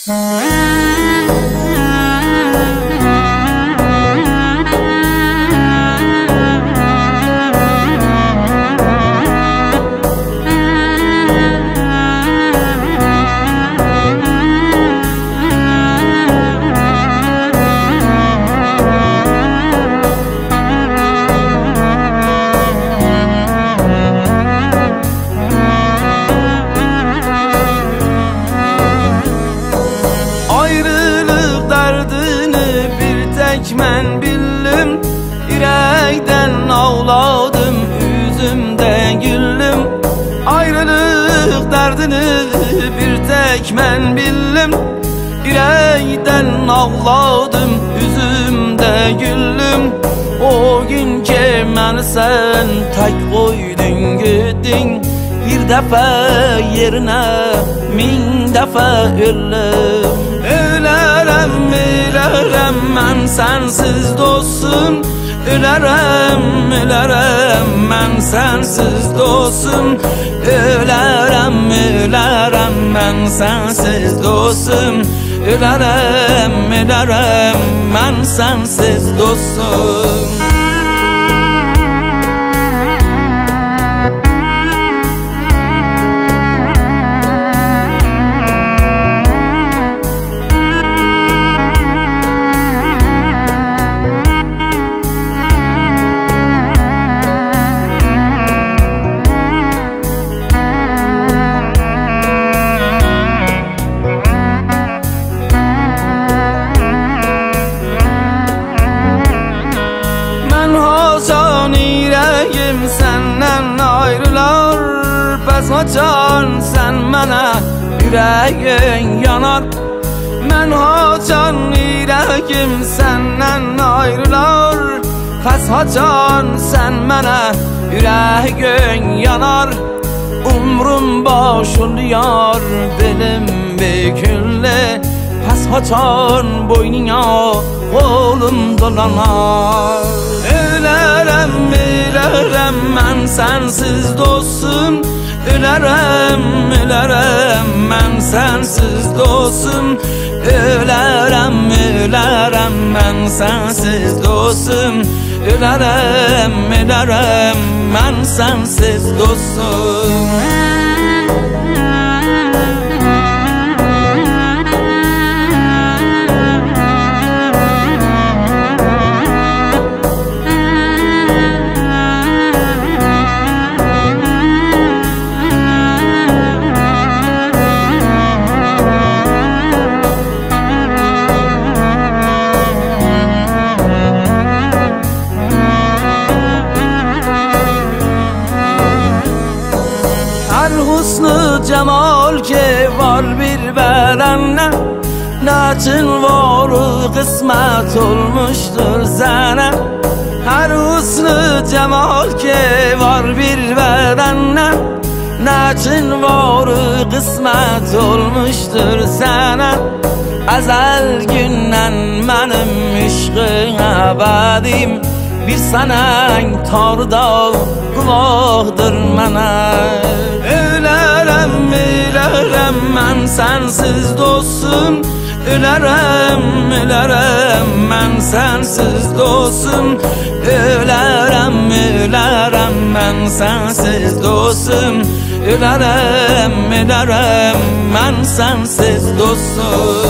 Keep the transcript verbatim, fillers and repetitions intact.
Mən bildim, ürəkdən ağladım, üzümdə güldüm. Ayrılıq dərdini bir tək mən bildim, ürəkdən ağladım, üzümdə güldüm. O gün ki məni sən tək qoydun getdin, bir dəfə yerinə min dəfə öldüm. Ölərəm, ölərəm mən sensiz dostum, ölərəm, ölərəm mən sensiz dostum. Ölərəm, ölərəm mən sensiz dostum, ölərəm, ölərəm mən sensiz dostum. Səndən ayrılar, bəs haçan sən mənə ürəyin yanar. Mən haçan ürəyim səndən ayrılar, bəs haçan sən mənə ürəyin yanar. Umrum başılıyor, belim büküldü, bəs haçan boynuna qolum dolanar. Ölərəm, ölərəm mən sensiz dostum, ölərəm, ölərəm mən sensiz dostum. Ölərəm, ölərəm mən sensiz dostum, ölərəm, ölərəm mən sensiz dostum. Husnu cemal ki var bir bedende, lakin varı kısmet olmuştur sana. Her husnu cemal ki var bir bedende, lakin varı kısmet olmuştur sana. Ezel günden benim işqin abadim, bir senen tarda kulaqdır mənə. Ölərəm, ölərəm mən sensiz dostum, ölərəm, ölərəm mən sensiz dostum. Ölərəm, ölərəm mən sensiz dostum, ölərəm, ölərəm mən sensiz dostum.